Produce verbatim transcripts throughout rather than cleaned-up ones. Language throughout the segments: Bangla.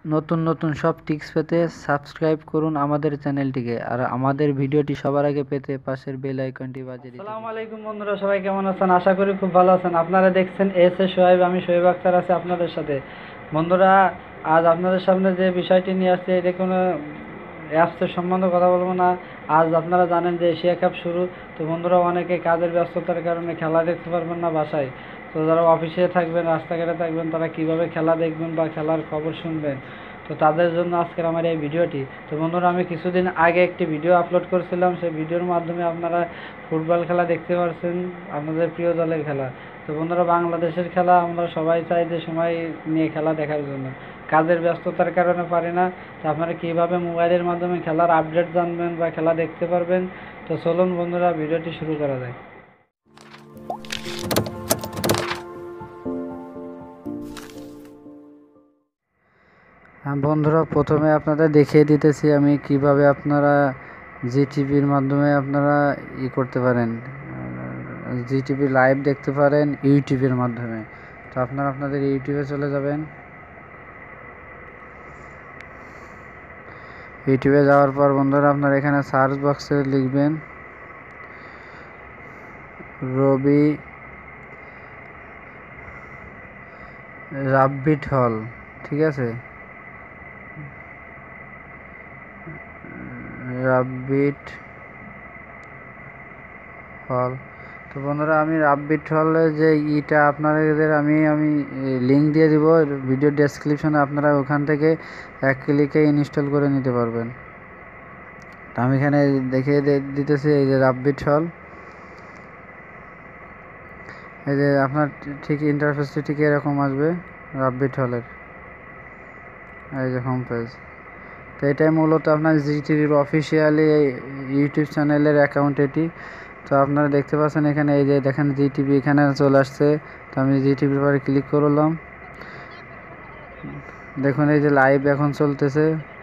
নতুন নতুন সব টিপস পেতে সাবস্ক্রাইব করুন আমাদের চ্যানেলটিকে, আর আমাদের ভিডিওটি সবার আগে পেতে পাশের বেল আইকনটি বাজিয়ে দিন। আসসালামু আলাইকুম বন্ধুরা, সবাই কেমন আছেন? আশা করি খুব ভালো আছেন। আপনারা দেখছেন এস এ সোহাইব, আমি সোহেব আক্তার আছি আপনাদের সাথে। বন্ধুরা, আজ আপনাদের সামনে যে বিষয়টি নিয়ে আসছে, এটা কোনো অ্যাপসের সম্বন্ধে কথা বলবো না। আজ আপনারা জানেন যে এশিয়া কাপ শুরু। তো বন্ধুরা, অনেকে কাজের ব্যস্ততার কারণে খেলা দেখতে পারবেন না বাসায়। তো যারা অফিসে থাকবেন, রাস্তাঘাটে থাকবেন, তারা কিভাবে খেলা দেখবেন বা খেলার খবর শুনবেন, তো তাদের জন্য আজকের আমার এই ভিডিওটি। তো বন্ধুরা, আমি কিছুদিন আগে একটি ভিডিও আপলোড করেছিলাম। সেই ভিডিওর মাধ্যমে আপনারা ফুটবল খেলা দেখতে পাচ্ছেন, আপনাদের প্রিয় দলের খেলা। তো বন্ধুরা, বাংলাদেশের খেলা আমরা সবাই চাই যে সময় নিয়ে খেলা দেখার জন্য। কাজের ব্যস্ততার কারণে পারি না। তো আপনারা কীভাবে মোবাইলের মাধ্যমে খেলার আপডেট জানবেন বা খেলা দেখতে পারবেন, তো চলুন বন্ধুরা, ভিডিওটি শুরু করা যায়। হ্যাঁ বন্ধুরা, প্রথমে আপনাদের দেখিয়ে দিতেছি আমি কিভাবে আপনারা জি টিভির মাধ্যমে আপনারা ই করতে পারেন, জি টিভি লাইভ দেখতে পারেন ইউটিউবের মাধ্যমে। তো আপনারা আপনাদের ইউটিউবে চলে যাবেন। ইউটিউবে যাওয়ার পর বন্ধুরা, আপনারা এখানে সার্চ বক্সে লিখবেন রবি রাব্বিট হল, ঠিক আছে, রাব্বিট হল। তো বন্ধুরা, আমি রাব্বিট হলে যে ইটা আপনাদের আমি আমি লিঙ্ক দিয়ে দিব ভিডিও ডেসক্রিপশনে, আপনারা ওখান থেকে এক ক্লিকে ইনস্টল করে নিতে পারবেন। তো আমি এখানে দেখিয়ে দিতেছি, এই যে রাব্বিট হল, এই যে আপনার ঠিক ইন্টারফেসটি ঠিক এরকম আসবে রাব্বিট হলের, এই যে হোম পেজ। তো এটাই মূলত আপনার জি টিভির অফিসিয়ালি ইউটিউব চ্যানেলের অ্যাকাউন্ট এটি। তো আপনারা দেখতে পাচ্ছেন এখানে, এই যে দেখেন জি টিভি এখানে চলে আসছে। তো আমি জি টিভির পরে ক্লিক করলাম। দেখুন এই যে লাইভ এখন চলতেছে,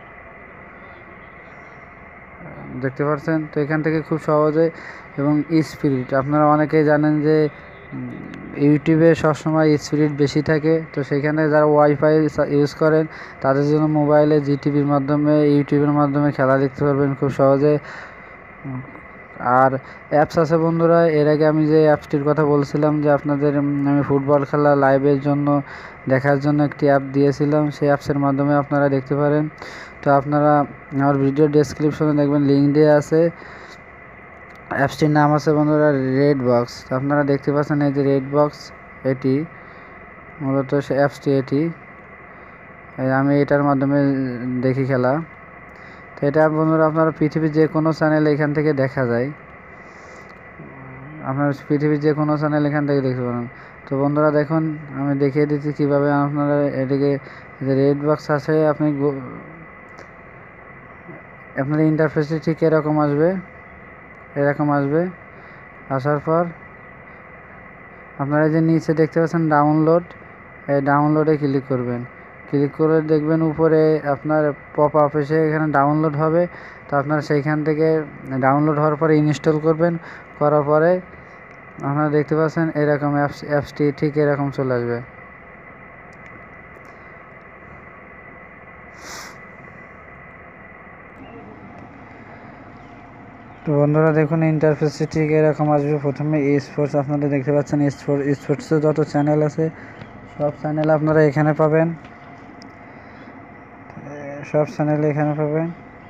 দেখতে পাচ্ছেন। তো এখান থেকে খুব সহজে এবং স্পিড, আপনারা অনেকেই জানেন যে ইউটিউবে সবসময় স্পিড বেশি থাকে। তো সেখানে যারা ওয়াইফাই ইউজ করেন তাদের জন্য মোবাইলে জি টিভির মাধ্যমে ইউটিউবের মাধ্যমে খেলা দেখতে পারবেন খুব সহজে। আর অ্যাপস আছে বন্ধুরা, এর আগে আমি যে অ্যাপসটির কথা বলছিলাম যে আপনাদের আমি ফুটবল খেলা লাইভের জন্য দেখার জন্য একটি অ্যাপ দিয়েছিলাম, সেই অ্যাপসের মাধ্যমে আপনারা দেখতে পারেন। তো আপনারা আমার ভিডিও ডেসক্রিপশনে দেখবেন লিঙ্ক দেওয়া আছে। অ্যাপসটির নাম আছে বন্ধুরা রেড বক্স। আপনারা দেখতে পাচ্ছেন এই যে রেড বক্স, এটি মূলত সে অ্যাপসটি। এটি আমি এটার মাধ্যমে দেখি খেলা। তো এটা বন্ধুরা আপনারা পৃথিবীর যে কোনো চ্যানেল এখান থেকে দেখা যায়, আপনার পৃথিবীর যে কোনো চ্যানেল এখান থেকে দেখতে পারেন। তো বন্ধুরা দেখুন, আমি দেখিয়ে দিচ্ছি কীভাবে আপনারা এটিকে, যে রেড বক্স আছে, আপনি আপনার ইন্টারফেসটি ঠিক এরকম আসবে, এরকম আসবে। আসার পর আপনারা যে নিচে দেখতে পাচ্ছেন ডাউনলোড, এই ডাউনলোডে ক্লিক করবেন। ক্লিক করে দেখবেন উপরে আপনার পপ আপ এসে এখানে ডাউনলোড হবে। তো আপনারা সেইখান থেকে ডাউনলোড হওয়ার পরে ইনস্টল করবেন। করার পরে আপনারা দেখতে পাচ্ছেন এরকম অ্যাপস অ্যাপসটি ঠিক এরকম চলে আসবে। তো বন্ধুরা দেখুন, ইন্টারফেসটি ঠিক এরকম আসবে। প্রথমে ই স্পোর্টস, আপনারা দেখতে পাচ্ছেন স্পোর্টস স্পোর্টসের যত চ্যানেল আছে সব চ্যানেল আপনারা এখানে পাবেন, সব চ্যানেল এখানে পাবেন।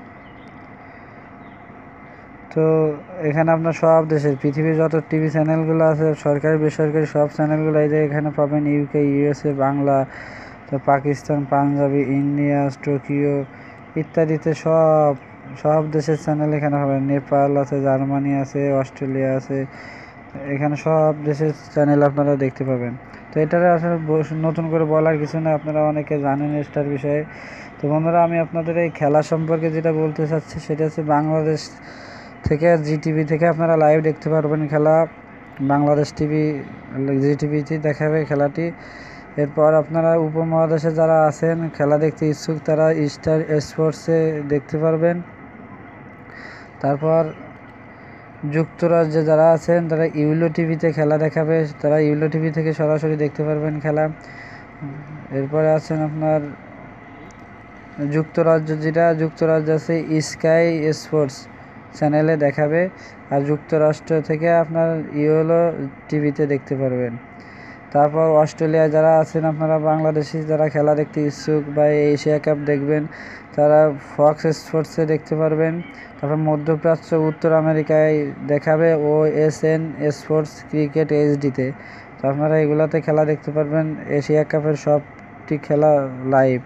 তো এখানে আপনার সব দেশের পৃথিবীর যত টিভি চ্যানেলগুলো আছে, সরকারি বেসরকারি সব চ্যানেলগুলো এই যে এখানে পাবেন। ইউকে, ইউএসএ, বাংলা, তো পাকিস্তান, পাঞ্জাবি, ইন্ডিয়া, টোকিও ইত্যাদিতে সব সব দেশের চ্যানেল এখানে পাবেন। নেপাল আছে, জার্মানি আছে, অস্ট্রেলিয়া আছে, এখানে সব দেশের চ্যানেল আপনারা দেখতে পাবেন। তো এটার আসলে নতুন করে বলার কিছু না, আপনারা অনেকে জানেন এটার বিষয়ে। তো বন্ধুরা, আমি আপনাদের এই খেলা সম্পর্কে যেটা বলতে চাচ্ছি সেটা হচ্ছে বাংলাদেশ থেকে জি টিভি থেকে আপনারা লাইভ দেখতে পারবেন খেলা। বাংলাদেশ টিভি জি টিভিতে দেখাবে খেলাটি। এরপর আপনারা উপমহাদেশে যারা আছেন খেলা দেখতে ইচ্ছুক, তারা স্টার স্পোর্টসে দেখতে পারবেন। তারপর যুক্তরাজ্যে যারা আছেন তারা ইউলো টিভিতে খেলা দেখাবে, তারা ইউলো টিভি থেকে সরাসরি দেখতে পারবেন খেলা। এরপরে আছেন আপনার যুক্তরাজ্য, যেটা যুক্তরাজ্য আছে স্কাই স্পোর্টস চ্যানেলে দেখাবে, আর যুক্তরাষ্ট্র থেকে আপনার ইয়েলো টিভিতে দেখতে পারবেন। তারপর অস্ট্রেলিয়া যারা আছেন আপনারা বাংলাদেশি যারা খেলা দেখতে ইচ্ছুক বা এশিয়া কাপ দেখবেন, তারা ফক্স স্পোর্টসে দেখতে পারবেন। তারপর মধ্যপ্রাচ্য উত্তর আমেরিকায় দেখাবে O S N sports cricket এইচডিতে। তো আপনারা এগুলাতে খেলা দেখতে পারবেন, এশিয়া কাপের সবটি খেলা লাইভ।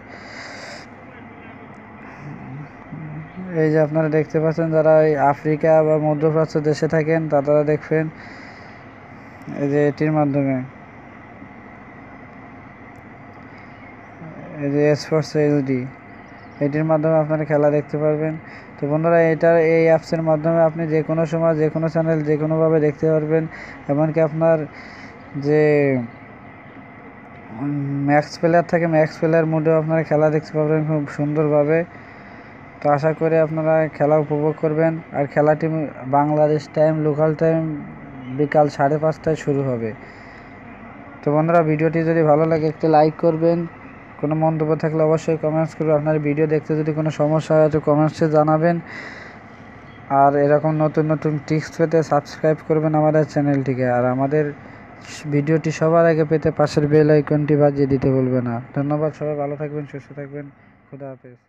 এই যে আপনারা দেখতে পাচ্ছেন যারা এই আফ্রিকা বা মধ্যপ্রাচ্য দেশে থাকেন তারা দেখবেন এই যে এটির মাধ্যমে, এই যে স্পোর্টস এইচডি, এটির মাধ্যমে আপনারা খেলা দেখতে পারবেন। তো বন্ধুরা, এটার এই অ্যাপসের মাধ্যমে আপনি যে কোনো সময় যে কোনো চ্যানেল যে কোনোভাবে দেখতে পারবেন। এমনকি আপনার যে ম্যাক্স প্লেয়ার থাকে ম্যাক্স প্লেয়ার মোডেও আপনারা খেলা দেখতে পারবেন খুব সুন্দরভাবে। তো আশা করি আপনারা খেলা উপভোগ করবেন। আর খেলাটি বাংলাদেশ টাইম লোকাল টাইম বিকাল সাড়ে পাঁচটায় শুরু হবে। তো বন্ধুরা, ভিডিওটি যদি ভালো লাগে একটি লাইক করবেন, কোনো মন্তব্য থাকলে অবশ্যই কমেন্টস করবেন। আপনার ভিডিও দেখতে যদি কোনো সমস্যা হয় তো কমেন্টসে জানাবেন। আর এরকম নতুন নতুন টিপস পেতে সাবস্ক্রাইব করবেন আমাদের চ্যানেলটিকে। আর আমাদের ভিডিওটি সবার আগে পেতে পাশের বেল আইকনটি বাজিয়ে দিতে ভুলবেন না। ধন্যবাদ, সবাই ভালো থাকবেন, সুস্থ থাকবেন, খুদা হাফেজ।